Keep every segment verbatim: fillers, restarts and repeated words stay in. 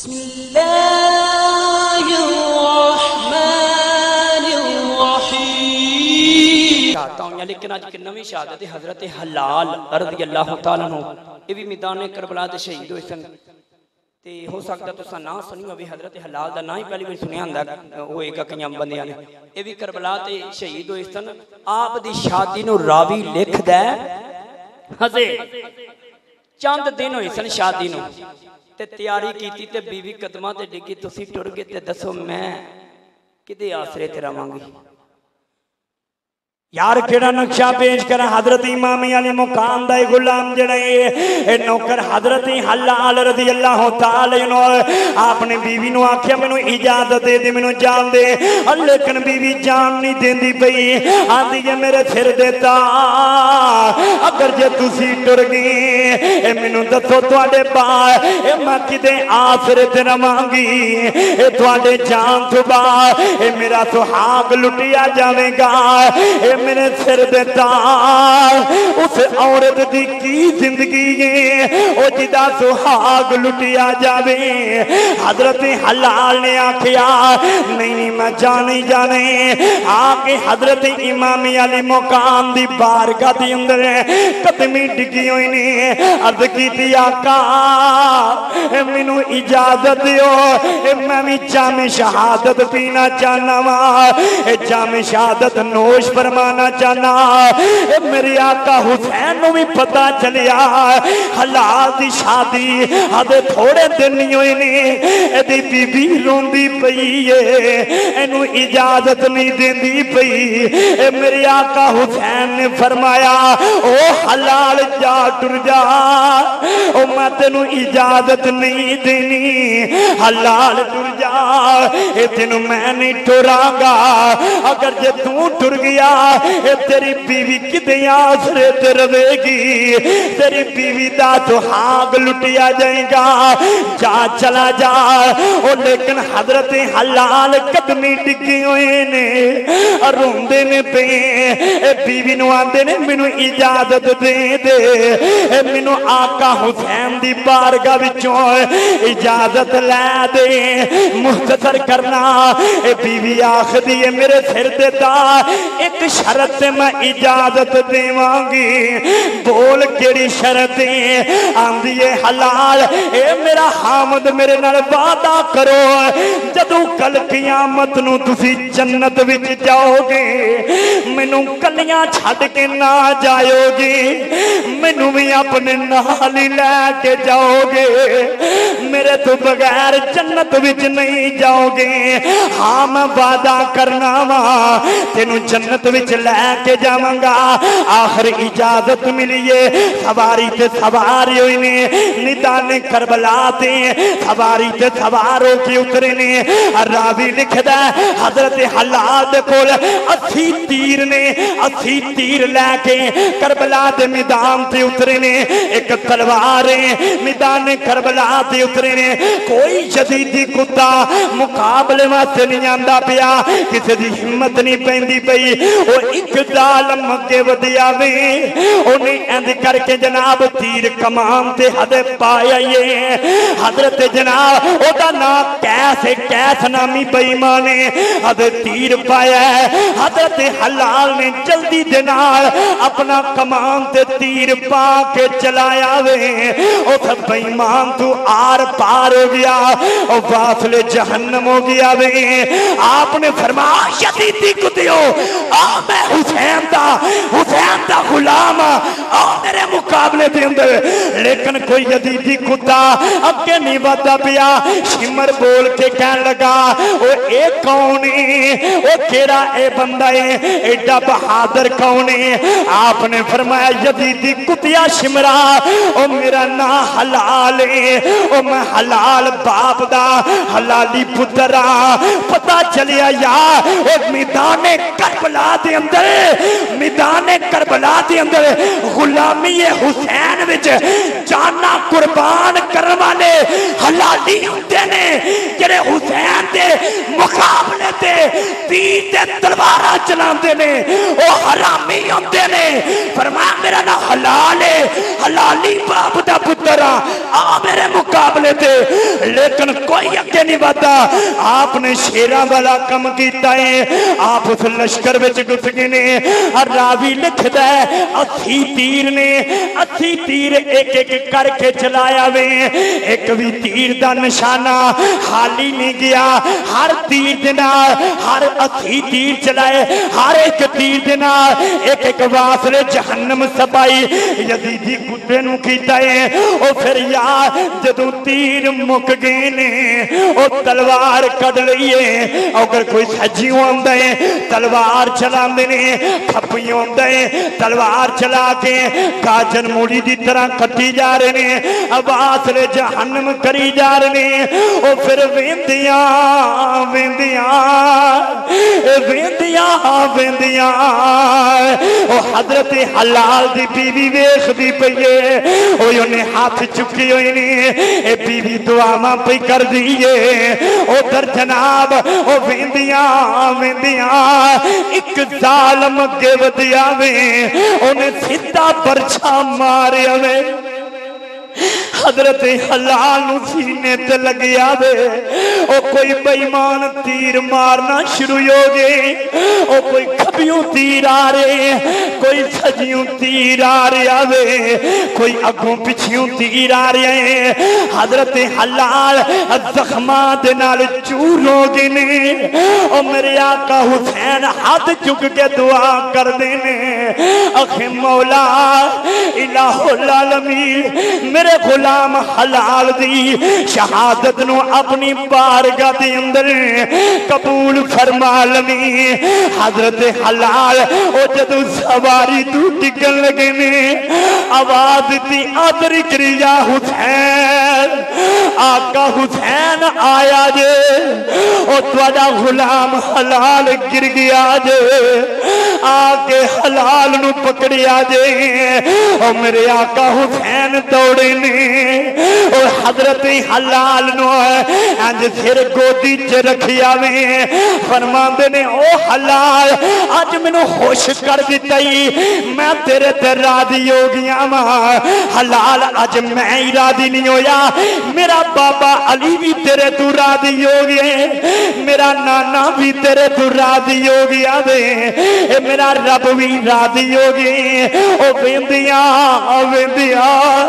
بسم اللہ الرحمن الرحیم چاہتا ہوں یا لیکن آج کی نوی شہادت حضرت حلال رضی اللہ تعالیٰ عنہ یہ بھی میدان کربلا دے شہید ہوئے سن تے ہو سکتا تو سا نام سنی ہوئی حضرت حلال دا نام ہی پہلی بھی سنیا اندر وہ ایک کنیاں بندیاں نے یہ بھی کربلا تے شہید ہوئے سن آپ دی شادی نو راوی لکھ دے حضرت چاند دن ہوئے سن شادی نو تے تیاری کیتی تے بیوی قدمہ تے ڈگی تسی ٹر گئے تے دسو میں کدے آسرے تیرا مانگی یار کیڑا نقشہ پیش کر حضرت امام علی مقام دائی غلام جڑے نوکر حضرت حلال رضی اللہ تعالی عنہ آپ نے بیوی نو آکھیا میں نو اجازت دے دے میں نو جان دے لیکن بیوی جان نہیں دین دی پئی آدھی یہ میرے پھر دیتا اگر جے تسی ٹر گئی اے میں نو دسو توڑے باہ اے ماں کی دے آسرے تیرا مانگی اے توڑے جان تو باہ اے میرا سحاق لٹیا جاوے گا اے میرے سر دیتا اس عورت دی کی زندگی او جدا سحاق لٹیا جاوے حضرت حلال نے آکھیا نہیں نہیں میں جانے جانے آکے حضرت امام علی مقام دی بارگاہ دی اندر قدمی ڈگی ہوئی نے عرض کی تھی آقا منو اجازت دیو میں بھی جام شہادت پینا چاہنا وا جام شہادت نوش فرمانا چاہنا میری آقا حسین نو بھی پتا چلیا حلال دی شادی آدھے تھوڑے دن نہیں ہوئی نہیں ایدی بی بی رون دی پئی اینو اجازت نہیں دین دی پئی میری آقا حسین نے فرمایا او حلال جا ٹر جا او میں تینو اجازت نہیں دینی حلال ٹر جا اے تینو میں نہیں ٹرا گا اگر جے تو ٹر گیا اے تیری بیوی کدے آسرے تے روے گی تیری بیوی دا تو حاق لٹیا جائے گا جا چلا جا او لیکن حضرت حلال قدمی ڈگی ہوئے نے روندے نے پہ اے بیوی نو آندے نے منو اجازت دے دے اے منو آقا حسین دی بارگاہ وچوں اجازت لے دے مختصر کرنا اے بیوی آخ دیئے میرے پھر دیتا ایک شرط سے میں اجازت دے مانگی بول کیڑی شرطیں آندیے حلال اے میرا حامد میرے نال وعدہ کرو جدو کل قیامت نو تسی جنت وچ جاؤ گے منو کلیاں چھڑ کے نہ جاؤ گے منو بھی اپنے نالی لے کے جاؤ گے میرے تو بغیر جنت وچ نہیں جاؤ گے ہاں میں وعدہ کرنا وا تینو جنت وچ لے کے جاواں گا آخر اجازت ملیے سواری تے سواری ہوئی نے ندان کربلا تے سواری تے سواروں کی اترے نے راوی لکھ دا حضرت حلال دے کول اسی تیر نے اسی تیر لے کے کربلا دے میدان تے اترے نے ایک تلواریں میدان کربلا تے اترے نے کوئی جدیدی کتا مقابلے واسطے نہیں آندا پیا کسی دی ہمت نہیں پیندی پئی وہ ایک ظالم مکے ودیا وے انہیں اند کر کے جناب تیر کمان تے حد پایا یہ حضرت جناب او دا نا کیسے کیس نامی بیمانے حد تیر پایا ہے حضرت حلال نے جلدی جناب اپنا کمان تے تیر پا کے چلایا وے او تھا بیمان تو آر پار ہو گیا او واصل جہنم ہو گیا وے آپ نے فرمایا یزیدی کو دیو آ میں حسین دا حسین دا غلام آ میرے مقابلے دے اندر لیکن کوئی یزیدی کتا اگے نہیں ودا پیا شمر بول کے کہن لگا او اے کونے او کیڑا اے بندہ ہے ایڈا بہادر کونے آپ نے فرمایا یزیدی کتیا شمرا او میرا نا حلال ہے او میں حلال باپ دا حلالی پترا پتا چلیا یا او میدان کربلا دے اندر میدان کربلا دے اندر غلامی حسین وچ جانا قربان کرنے والے حلالی ہوندے نے جڑے حسین دے مقابلے تے دین دے تلوار چلاندے نے او حرامی ہوندے نے فرمایا میرا نا حلال ہے حلالی باپ دا پتر آ میرے مقابلے تے لیکن کوئی اگے نہیں بتا آپ نے شیراں والا کم کیتا ہے آپ اس لشکر وچ گھس گئے نے اور راوی لکھدا ہے اسی تیر نے اسی تیر ایک ایک کر کے چلایا وے ایک بھی تیر دا نشانہ خالی نہیں گیا ہر تیر دے نال ہر اسی تیر چلائے ہر ایک تیر دے نال ایک ایک واسطے جہنم سپائی یزیدی کتے نو کیتا ہے او پھر یار جدوں تیر مک گئے نے او تلوار کڈ لئیے اگر کوئی سجیوں آندا ہے تلوار چلاندے نے کھپیوں آندا ہے تلوار چلا کے گاجر موڑی دی طرح کٹی جا رہے نے عباس نے جہنم کری جا رہے نے او پھر ویندیاں ویندیاں ویندیاں ویندیاں او حضرت حلال دی بیوی ویکھ دی پئی او انہیں ہاتھ چکی ہوئی نے اے بیوی دعاواں پئی کر دیئے او در جناب او ویندیاں ویندیاں ایک ظالم اگے ودیا وے انہیں سیدھا برچھا ماریا وے حضرت حلال نو سینے تے لگیا وے او کوئی بے ایمان تیر مارنا شروع ہو گئے او کوئی کھبیوں تیر آ رہے کوئی سجیوں تیر آ رہا وے کوئی اگوں پچھیوں تیر آ رہے ہیں حضرت حلال زخمات نال چور ہو گئے نے او میرے آقا حسین ہاتھ چک کے دعا کر دینے اخی مولا الہ العالمین میرے غلام حلال دی شہادت نو اپنی بارگاہ دے اندر قبول فرما لمی حضرت حلال او جدو سواری تو ٹکن لگے نے آواز دی آدری کریا حسین آقا حسین آیا جے او تواڈا غلام حلال گر گیا جے آکے حلال نو پکڑیا جے او میرے آقا حسین دوڑے نے اور حضرت حلال نو انج پھر گودی چ رکھیا وے فرماندے نے او حلال اج مینوں خوش کر دتی میں تیرے تے راضی ہو گیا وا حلال اج میں ہی راضی نہیں ہویا میرا بابا علی بھی تیرے تو راضی ہو گئے میرا نانا بھی تیرے تو راضی ہو گیا وے اے میرا رب بھی راضی ہو گئے او ویندیاں ویندیاں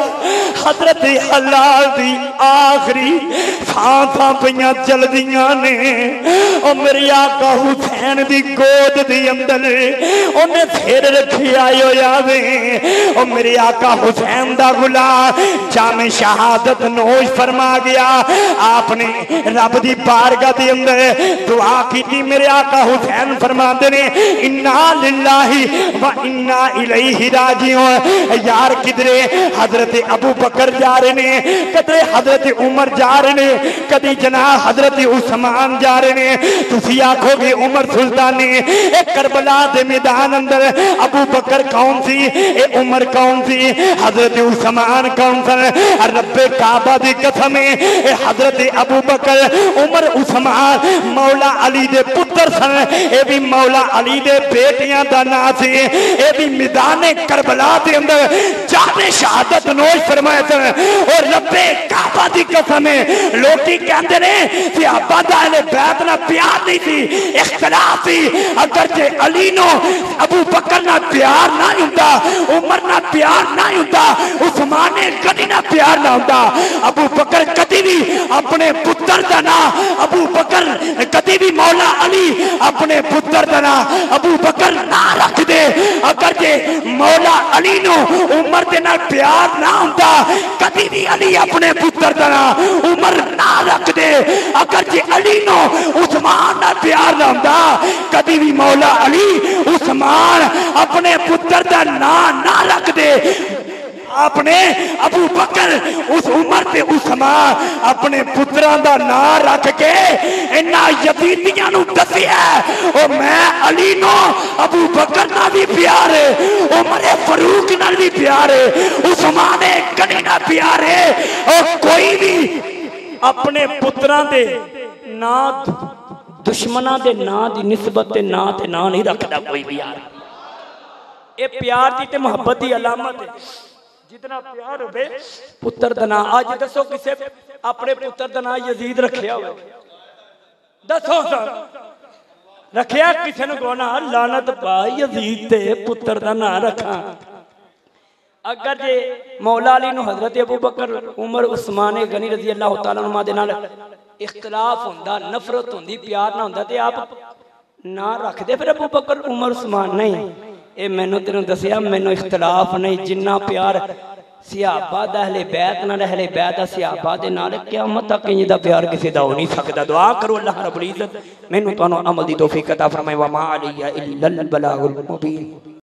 حضرت حلال دی آخری تھاں تھاں پیاں چل دیاں نے او میری آقا حسین دی گود دی اندر انہیں پھر رکھی آئی ہو جاوے او میری آقا حسین دا غلام جامع شہادت نوش فرما گیا آپ نے رب دی بارگاہ دی اندر دعا کی تھی میرے آقا حسین فرما دینے انا للہ و انا الیہ راجعون یار کدرے حضرت ابو بکر جا رہے نے کدے حضرت عمر جا رہے نے کدی جناب حضرت عثمان جا رہے نے تسی آکھو گے عمر سلطانی اے کربلا دے میدان اندر ابو بکر کون سی اے عمر کون سی حضرت عثمان کون سن رب کعبہ دی قسم اے حضرت ابو بکر عمر عثمان مولا علی دے پتر سن اے بھی مولا علی دے بیٹیاں دا نا سی اے بھی میدان کربلا دے اندر جامع شہادت نوش فرمائے سن اور رب کعبہ دی قسم لوٹی کہندے نے صحابہ دا اہل بیت نہ پیار نہیں تھی اختلاف تھی اگرچہ علی نو ابو بکر نہ پیار نہ ہوتا عمر نہ پیار نہ ہوتا عثمان کدی نہ پیار نہ ہوتا ابو بکر کدی بھی اپنے پتر دا نا ابو بکر کدی بھی مولا علی اپنے پتر دا نا ابو بکر نہ رکھ دے اگرچہ مولا علی نو عمر دے نہ پیار نہ ہوتا کدی بھی علی اپنے پتر دا نا عمر نہ رکھ دے اگرچہ علی نو عثمان نہ پیار نہ ہوتا کدی بھی مولا علی عثمان اپنے پتر دا نا نہ رکھ دے آپ نے ابو بکر اس عمر تے عثمان اپنے پتران دا نا رکھ کے انہا یزیدیاں نو دسیا اور میں علی نو ابو بکر نا بھی پیارے عمر فاروق نا بھی پیارے عثمان کدی نا پیارے اور کوئی بھی اپنے پتران دے نا دشمناں دے نا دی نسبت تے نا تے نا نہیں رکھدا کوئی بھی یار اے پیار دی تے محبت دی علامت ہے جتنا پیار ہوئے پتر دنا آج دسو کسے اپنے پتر دنا یزید رکھیا ہوئے دسو سر رکھیا کسے نے کہنا لعنت پا یزید تے پتر دنا رکھا اگر جے مولا علی نو حضرت ابو بکر عمر عثمان غنی رضی اللہ تعالیٰ عنہ دے نال اختلاف ہوندا نفرت ہوندی پیار نہ ہوندا تے آپ نہ رکھ دے پھر ابو بکر عمر عثمان نہیں اے مینوں تینوں دسیا مینوں اختلاف نہیں جنہ پیار صحابہ دا اہل بیت نال اہل بیت دا صحابہ دے نال قیامت تک انج دا پیار کسی دا ہو نہیں سکدا دعا کرو اللہ رب العزت مینوں تانوں عمل دی توفیق عطا فرمائے وما علی الا البلاغ المبین